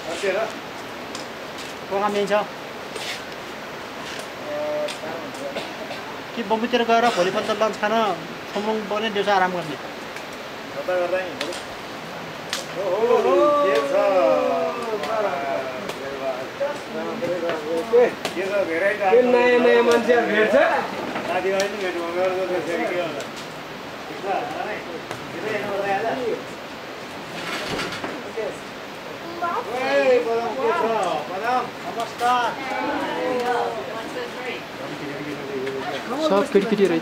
programme लिन्छ कि बम्बईतिर गएर भोलिपल्ट लन्च खान छुम्बुङ पर्ने दिउँसो आराम गर्ने नयाँ मान्छेहरू भेट्छ सब केटी रहेछ